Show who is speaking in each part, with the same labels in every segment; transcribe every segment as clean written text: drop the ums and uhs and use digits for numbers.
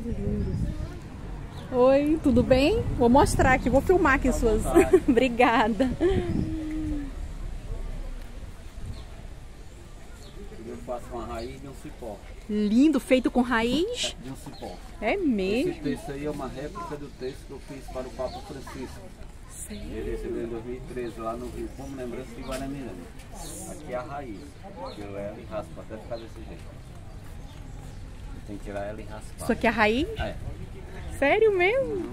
Speaker 1: Lindo. Oi, tudo bem? Vou mostrar aqui, vou filmar aqui suas. Obrigada.
Speaker 2: Eu faço uma raiz de um cipó.
Speaker 1: Lindo, feito com raiz?
Speaker 2: De um cipó.
Speaker 1: É mesmo?
Speaker 2: Esse texto aí é uma réplica do texto que eu fiz para o Papa Francisco. Ele recebeu em 2013 lá no Rio, como lembrança de Guaramiranga. Aqui é a raiz, que eu ela e raspo até ficar desse jeito. Tem que tirar ela e raspar.
Speaker 1: Isso aqui é a raiz?
Speaker 2: É.
Speaker 1: Sério mesmo?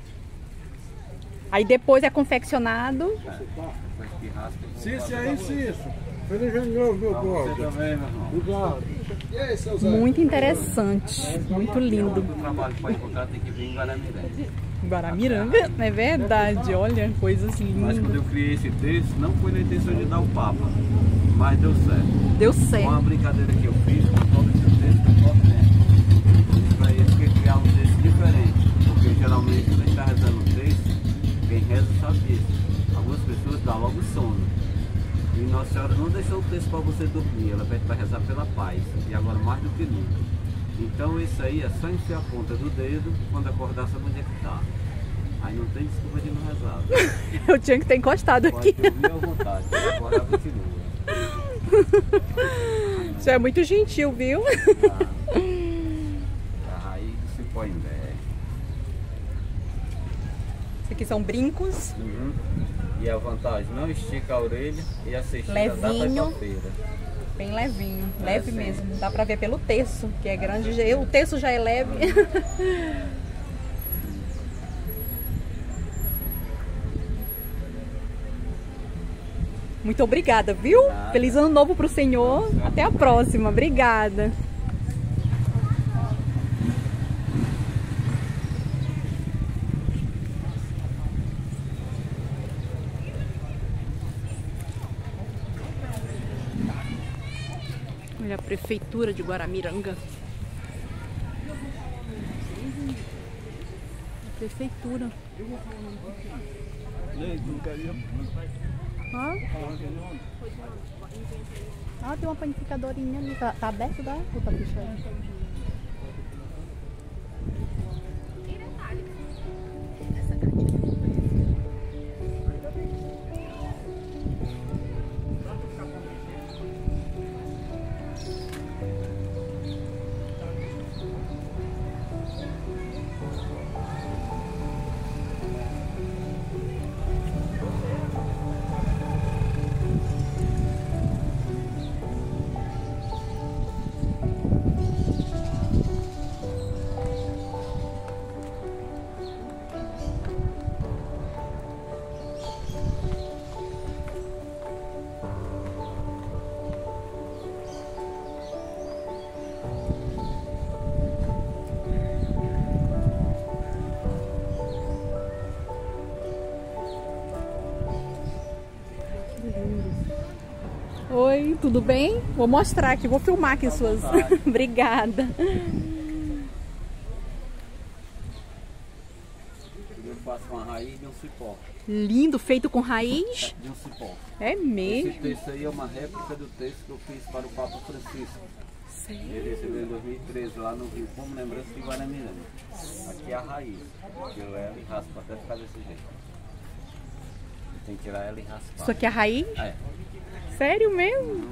Speaker 1: Aí depois é confeccionado.
Speaker 2: Depois que raspa.
Speaker 3: Cício aí, Cício. Feliz ano novo, meu povo.
Speaker 2: Você também, meu irmão.
Speaker 3: Obrigado. E aí, seu Zé?
Speaker 1: Muito interessante, muito lindo.
Speaker 2: O trabalho para encontrar tem que vir em Guaramiranga.
Speaker 1: Guaramiranga, é verdade, olha, coisas
Speaker 2: Mas
Speaker 1: lindas.
Speaker 2: quando eu criei esse texto, não foi na intenção de dar o Papa, mas deu certo.
Speaker 1: Deu
Speaker 2: Com uma
Speaker 1: certo.
Speaker 2: brincadeira que eu fiz com todo esse texto que eu estou vendo. Para isso que eu criar um texto diferente, porque geralmente quando a gente está rezando um texto, quem reza sabe disso. Algumas pessoas dão logo sono. E Nossa Senhora não deixou o texto para você dormir, ela pede para rezar pela paz, e agora mais do que nunca. Então isso aí é só enfiar a ponta do dedo, quando acordar sabe onde é que tá. Aí não tem desculpa de não rezar.
Speaker 1: Eu tinha que ter encostado
Speaker 2: Pode
Speaker 1: aqui.
Speaker 2: dormir à vontade, acordar continua.
Speaker 1: Você é muito gentil, viu?
Speaker 2: A raiz se põe em pé.
Speaker 1: Isso aqui são brincos.
Speaker 2: E a vantagem, não estica a orelha e a cestinha dá
Speaker 1: Levinho.
Speaker 2: pra feira.
Speaker 1: Bem levinho,
Speaker 2: É,
Speaker 1: leve
Speaker 2: sim.
Speaker 1: mesmo. Dá pra ver pelo terço, que é grande. O terço já é leve. Muito obrigada, viu?
Speaker 2: Nada.
Speaker 1: Feliz ano novo pro senhor. Até a próxima. Obrigada. Olha a prefeitura de Guaramiranga. A prefeitura. Tem uma panificadorinha ali. Tá aberto, dá? Ou tá fechado? Oi, tudo bem? Vou mostrar aqui, vou filmar aqui suas. Obrigada.
Speaker 2: Eu faço uma raiz de um cipó.
Speaker 1: Lindo, feito com raiz?
Speaker 2: De um cipó.
Speaker 1: É mesmo?
Speaker 2: Esse texto aí é uma réplica do texto que eu fiz para o Papa Francisco. Ele recebeu em 2013 lá no Rio, como lembrança de Guaramiranga. Aqui é a raiz, que eu ela e raspo até ficar desse jeito. Tem que tirar ela e raspar.
Speaker 1: Isso aqui é a raiz?
Speaker 2: É.
Speaker 1: Sério mesmo?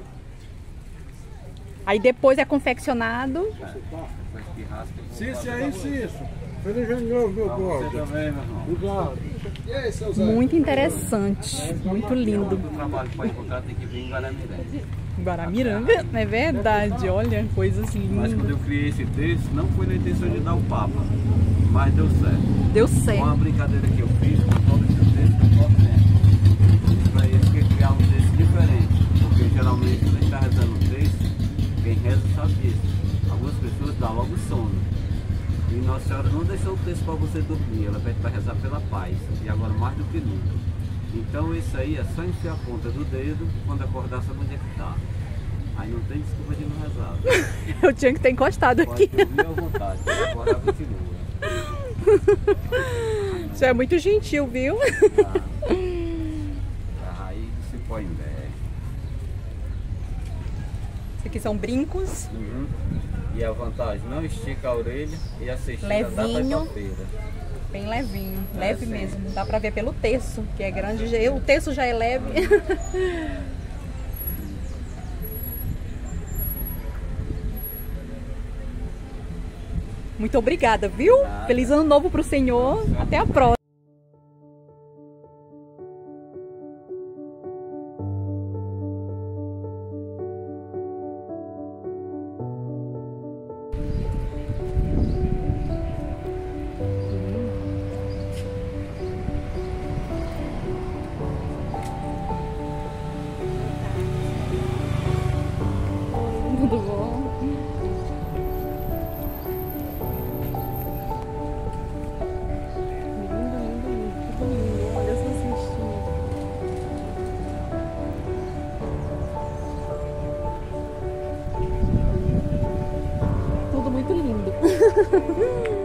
Speaker 1: Aí depois é confeccionado.
Speaker 2: Depois que raspa.
Speaker 3: Cício aí, Cício. Feliz ano novo, meu
Speaker 2: Você
Speaker 3: povo.
Speaker 2: também, meu irmão.
Speaker 3: Obrigado. E aí, seu Zé?
Speaker 1: Muito interessante, muito lindo.
Speaker 2: O trabalho para encontrar tem que vir em Guaramiranga.
Speaker 1: Guaramiranga, é verdade, olha, coisas
Speaker 2: Mas quando
Speaker 1: lindas.
Speaker 2: eu criei esse texto, não foi na intenção de dar o Papa, mas deu certo.
Speaker 1: Deu
Speaker 2: Com uma
Speaker 1: certo.
Speaker 2: brincadeira que eu fiz com todo esse texto que eu estou vendo. Para isso que eu criar um texto diferente, porque geralmente quando a gente está rezando um texto, quem reza sabe disso. Algumas pessoas dão logo sono. E Nossa Senhora não deixou o texto para você dormir, ela pede para rezar pela paz, e agora mais do que nunca. Então isso aí é só enfiar a ponta do dedo, quando acordar sabe onde é que tá. Aí não tem desculpa de não rezar.
Speaker 1: Eu tinha que ter encostado aqui.
Speaker 2: Pode dormir à vontade, acordar continua.
Speaker 1: Você é muito gentil, viu?
Speaker 2: A raiz se põe em pé.
Speaker 1: Isso aqui são brincos.
Speaker 2: E a vantagem, não estica a orelha e a cestinha dá pra ir pra feira.
Speaker 1: Bem levinho,
Speaker 2: É,
Speaker 1: leve
Speaker 2: sim.
Speaker 1: mesmo. Dá pra ver pelo terço, que é grande. O terço já é leve. Muito obrigada, viu?
Speaker 2: Nada.
Speaker 1: Feliz ano novo pro senhor. Até a próxima. Tudo bom? Lindo, lindo, lindo. Tudo lindo. Olha essa cestinha. Tudo muito lindo.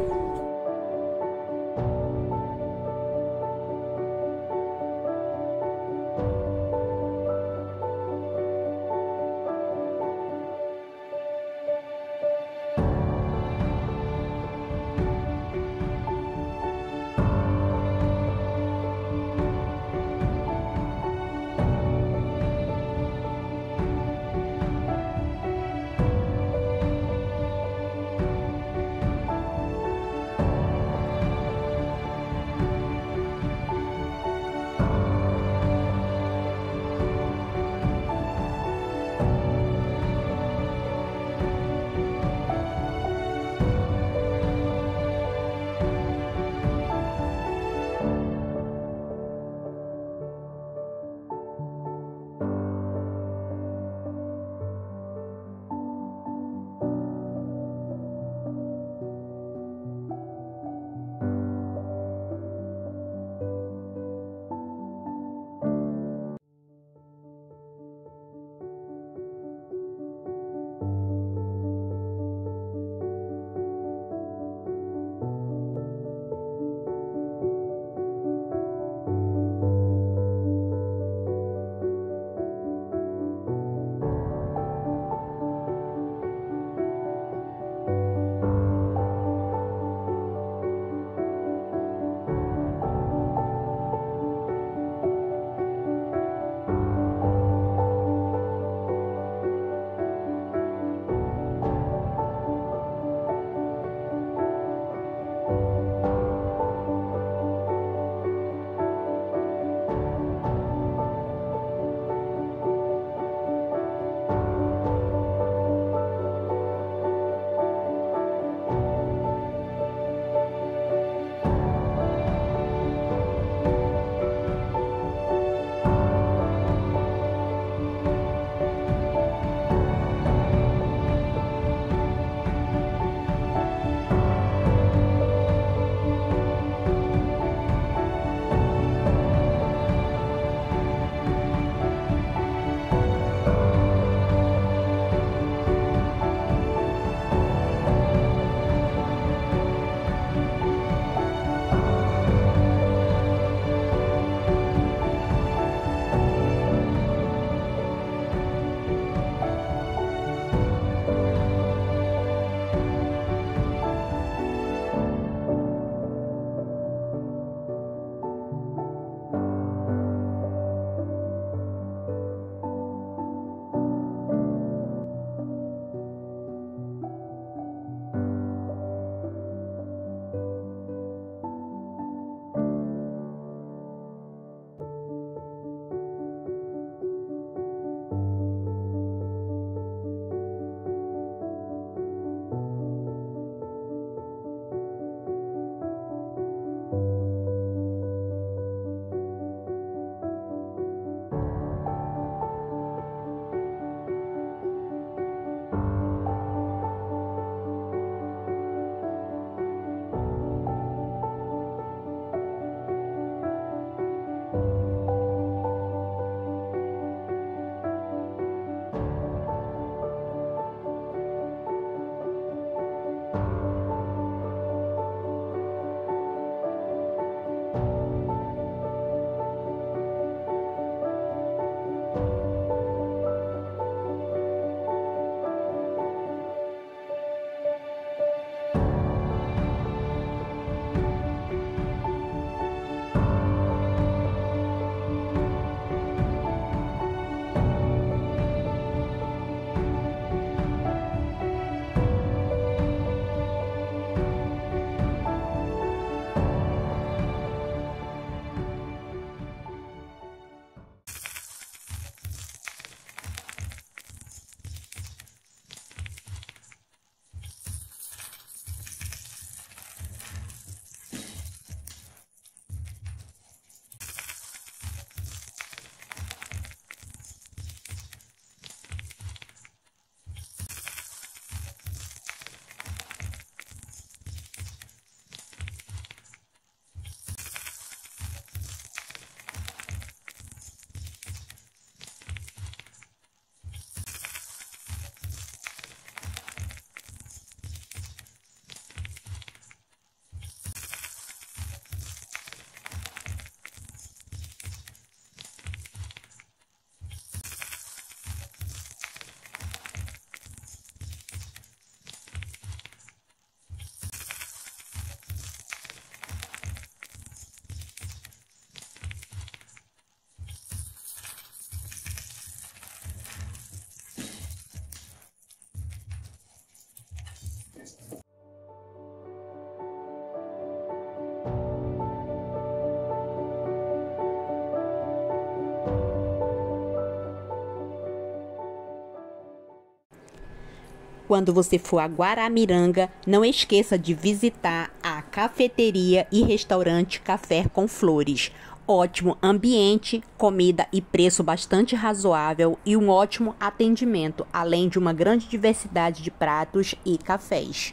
Speaker 4: Quando você for a Guaramiranga, não esqueça de visitar a cafeteria e restaurante Café com Flores. Ótimo ambiente, comida e preço bastante razoável e um ótimo atendimento, além de uma grande diversidade de pratos e cafés.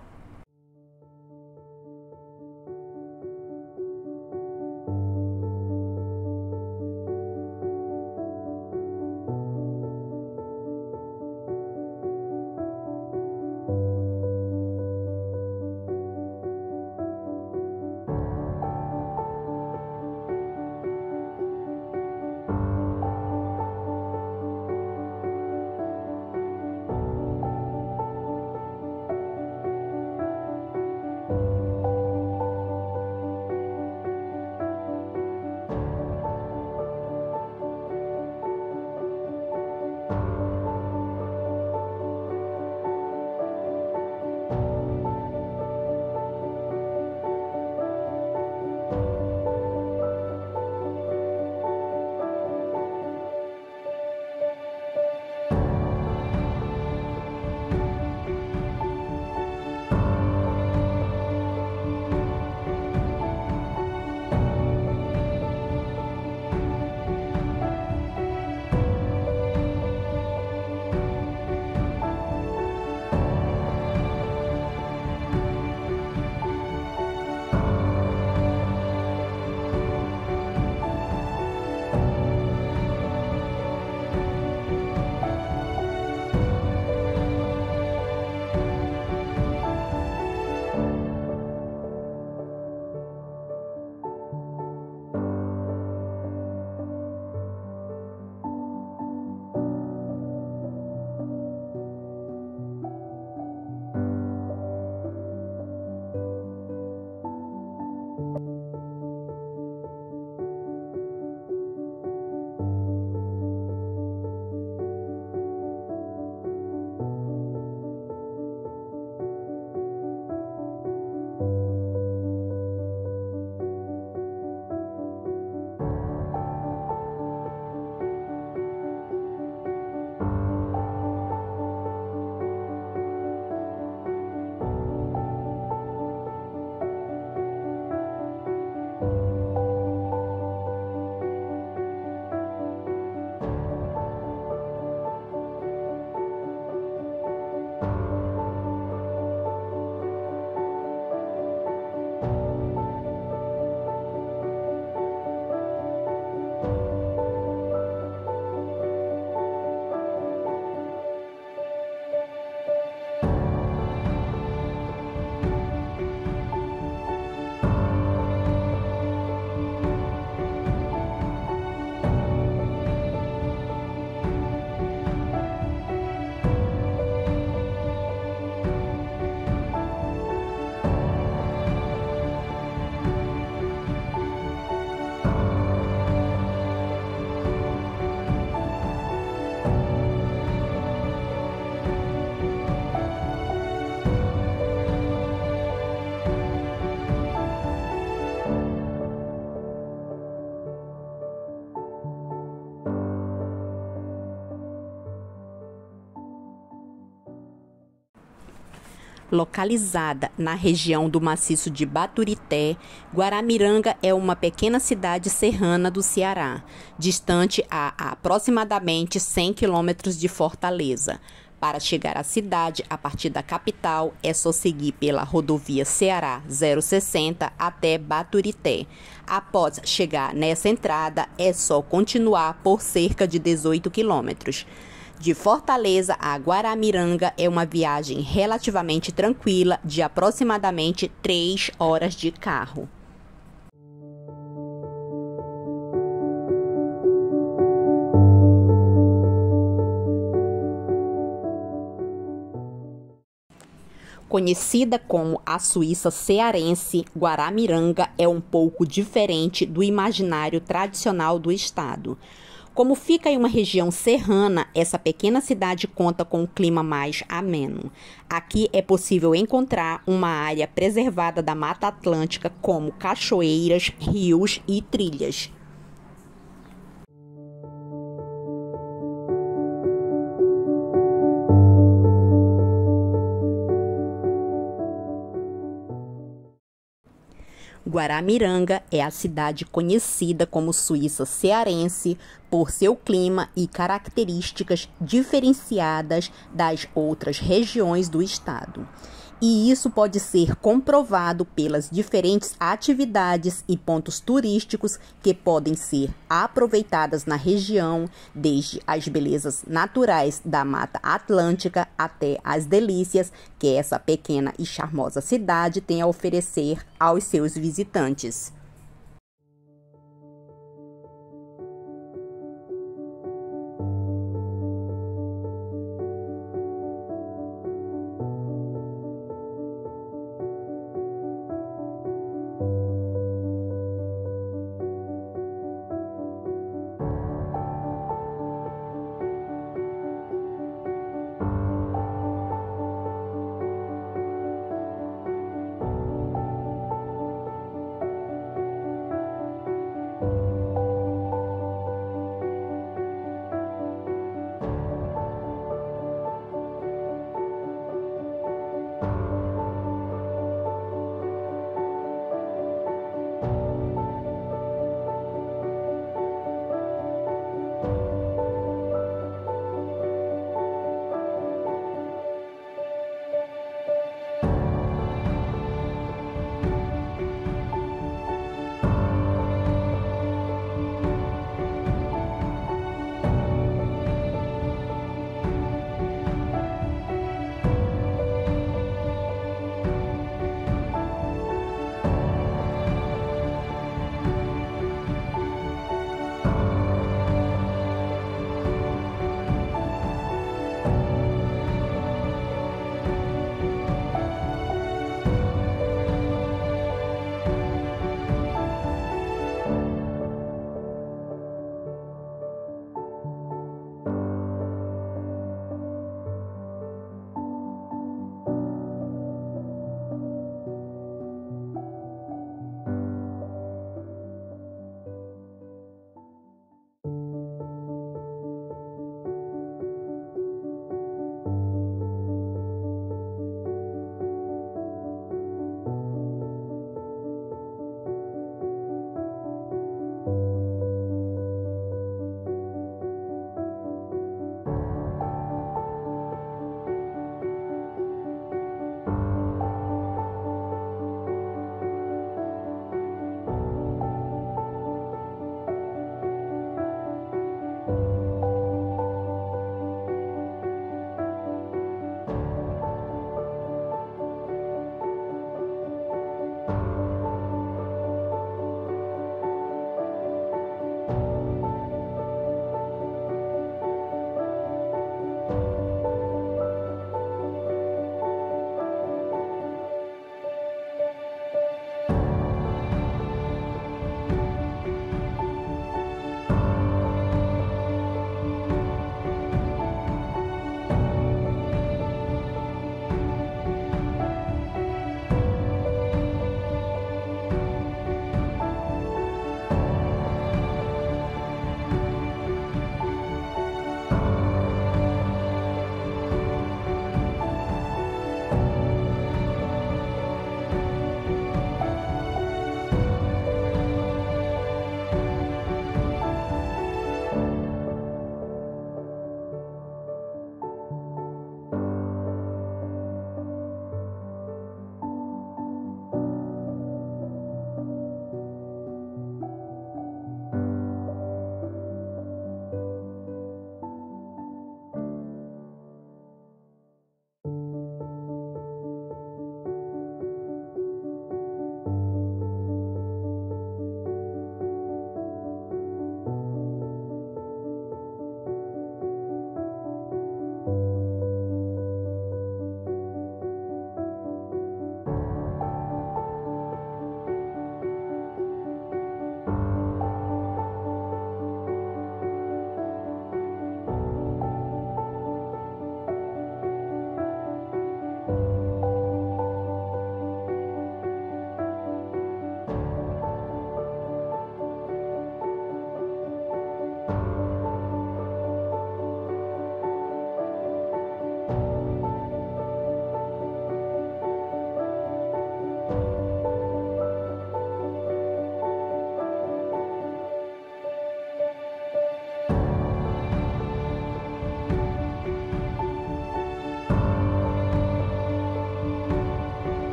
Speaker 4: Localizada na região do maciço de Baturité, Guaramiranga é uma pequena cidade serrana do Ceará, distante a aproximadamente 100 quilômetros de Fortaleza. Para chegar à cidade, a partir da capital, é só seguir pela rodovia Ceará 060 até Baturité. Após chegar nessa entrada, é só continuar por cerca de 18 quilômetros. De Fortaleza a Guaramiranga é uma viagem relativamente tranquila de aproximadamente 3 horas de carro. Conhecida como a Suíça cearense, Guaramiranga é um pouco diferente do imaginário tradicional do estado. Como fica em uma região serrana, essa pequena cidade conta com um clima mais ameno. Aqui é possível encontrar uma área preservada da Mata Atlântica, como cachoeiras, rios e trilhas. Guaramiranga é a cidade conhecida como Suíça cearense por seu clima e características diferenciadas das outras regiões do estado. E isso pode ser comprovado pelas diferentes atividades e pontos turísticos que podem ser aproveitadas na região, desde as belezas naturais da Mata Atlântica até as delícias que essa pequena e charmosa cidade tem a oferecer aos seus visitantes.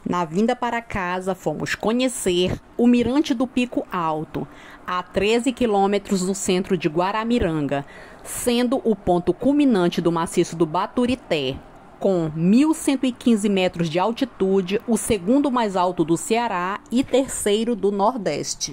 Speaker 4: Na vinda para casa, fomos conhecer o Mirante do Pico Alto, a 13 quilômetros do centro de Guaramiranga, sendo o ponto culminante do maciço do Baturité, com 1.115 metros de altitude, o segundo mais alto do Ceará e terceiro do Nordeste.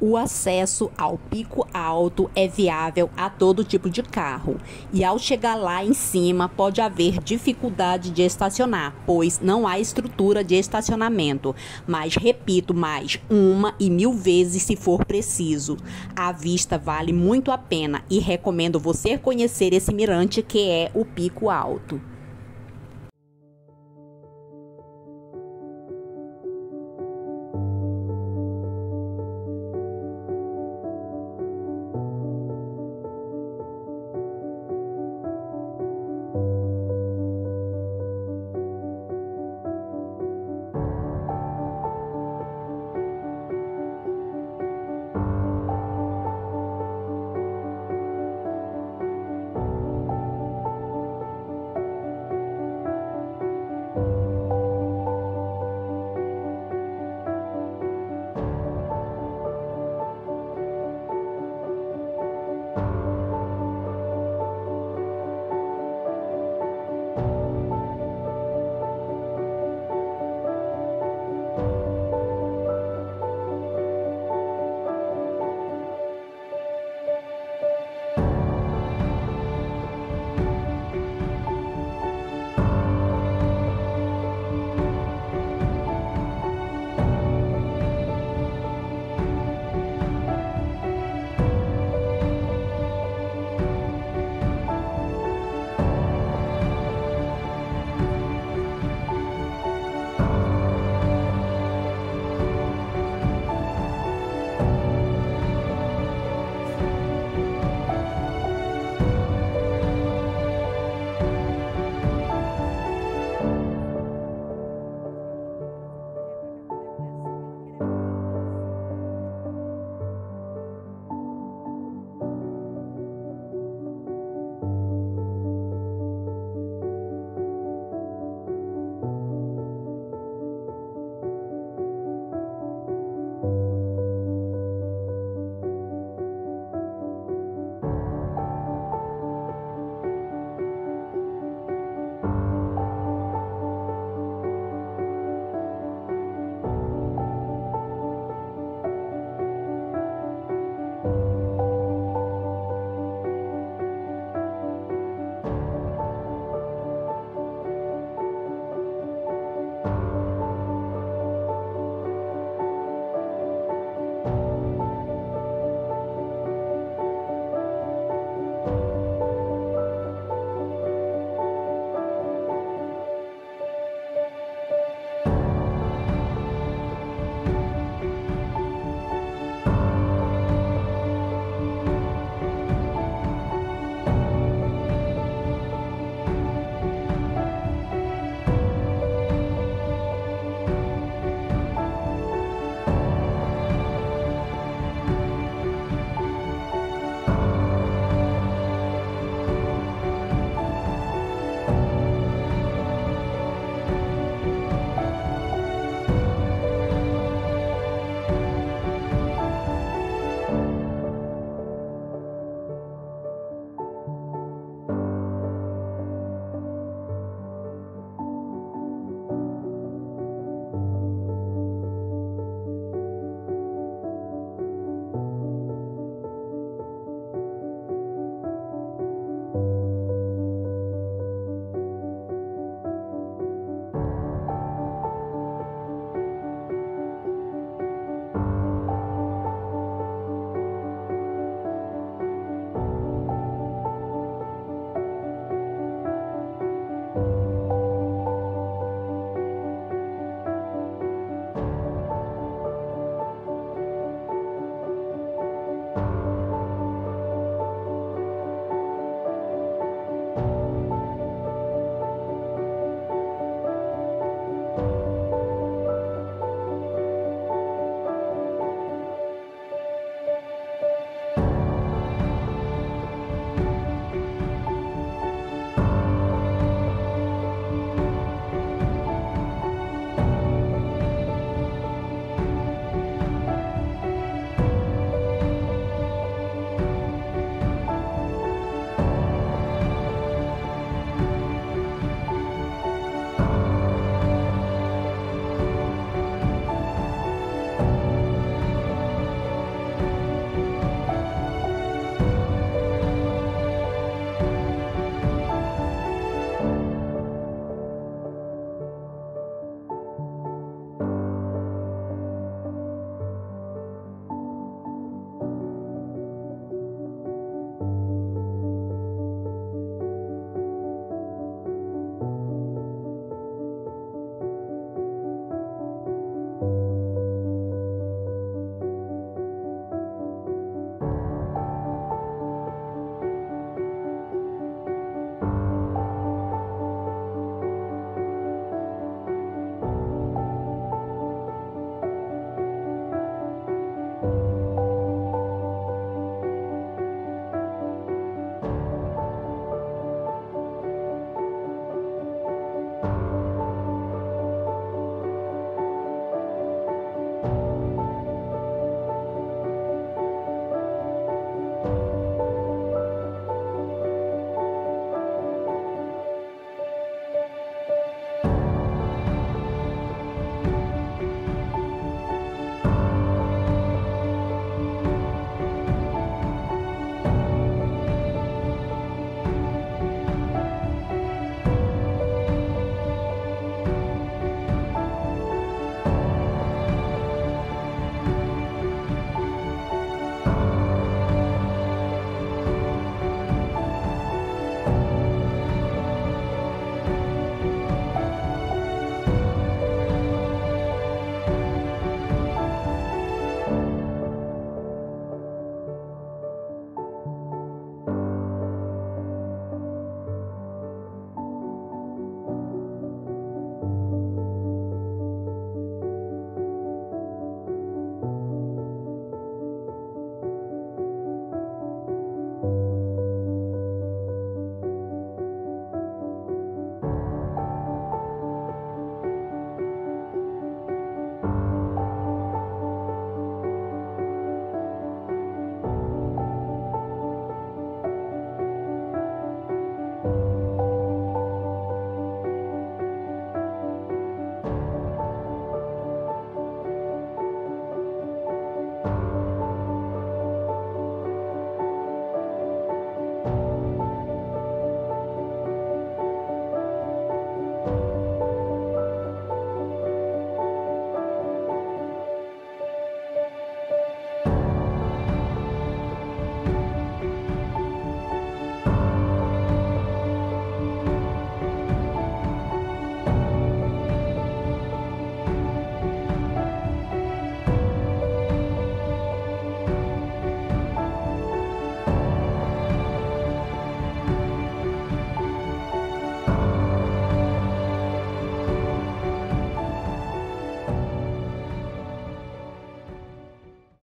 Speaker 4: O acesso ao Pico Alto é viável a todo tipo de carro e ao chegar lá em cima pode haver dificuldade de estacionar, pois não há estrutura de estacionamento, mas repito mais uma e 1000 vezes se for preciso. A vista vale muito a pena e recomendo você conhecer esse mirante que é o Pico Alto.